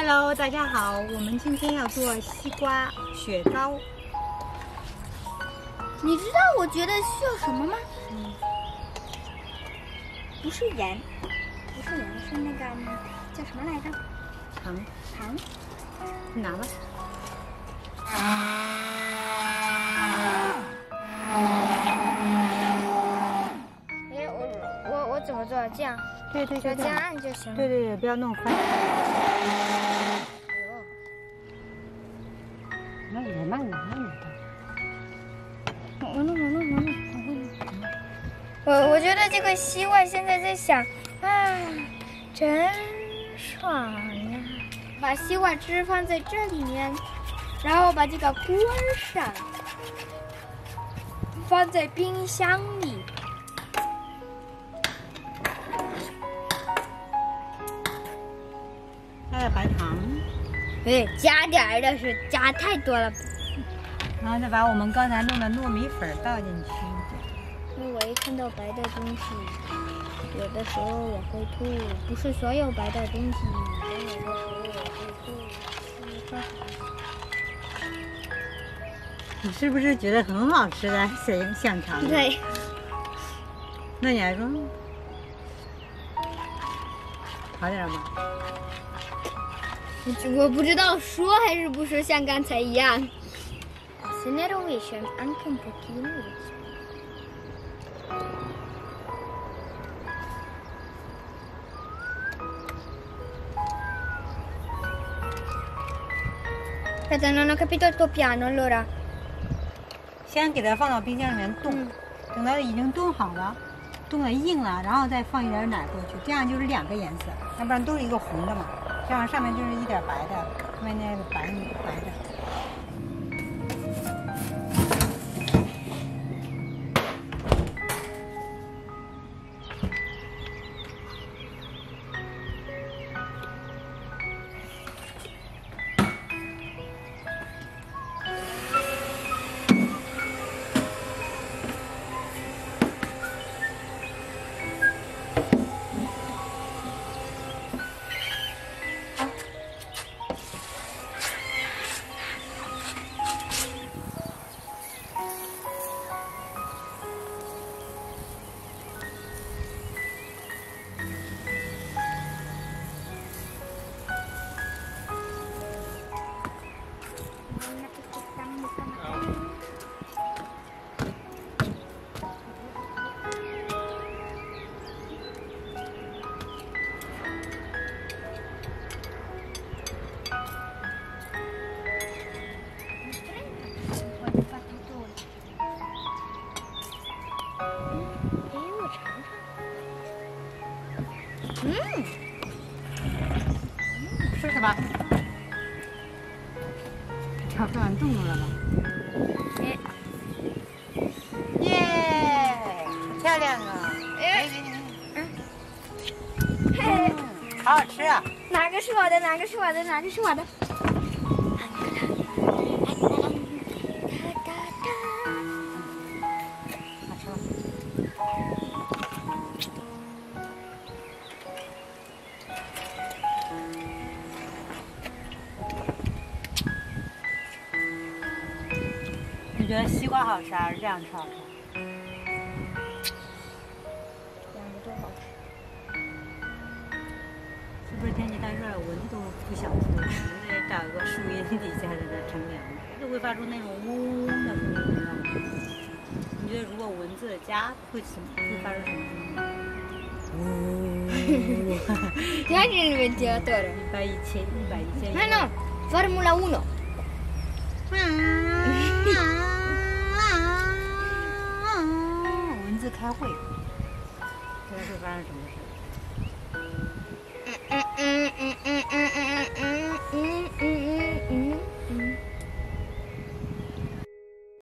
Hello， 大家好，我们今天要做西瓜雪糕。 你知道我觉得需要什么吗？不是盐，是那个叫什么来着？ 糖。你拿吧。 哎，我怎么做？这样？ 对， 就这样按就行了。 对，不要弄翻。慢我觉得这个西瓜现在在想，啊，真爽呀！把西瓜汁放在这里面，然后把这个关上，放在冰箱里。 加点白糖， 对，加点儿的是加太多了。 然后再把我们刚才弄的糯米粉倒进去。 因为我一看到白的东西，有的时候我会吐，不是所有白的东西，但有的时候我会吐。 你是不是觉得很好吃的香肠？ 对。 那你还说好点吗？ 我不知道说还是不说，像刚才一样。Se rovescia anche un pochino. Aspetta, non ho capito il tuo piano, allora. 先给它放到冰箱里面冻，等它已经冻好了，冻得硬了，然后再放一点奶过去，这样就是两个颜色，要不然都是一个红的嘛。这样上面就是一点白的，外面白的。试试吧，要不然冻住了吧？耶，漂亮啊！好好吃啊！ 哪个是我的？哪个是我的？哪个是我的？ 好吃吗？你觉得西瓜好吃还是这样吃好吃？ 两个都好吃。 是不是天气太热了，蚊子都不想出来，得找个树荫底下在这乘凉，就会发出那种嗡嗡的声音，你知道吗？你觉得如果蚊子的家会发出什么声音？ Guarda il ventilatore. 110. Ma no, Formula 1. 蚊子开会，这会发生什么事？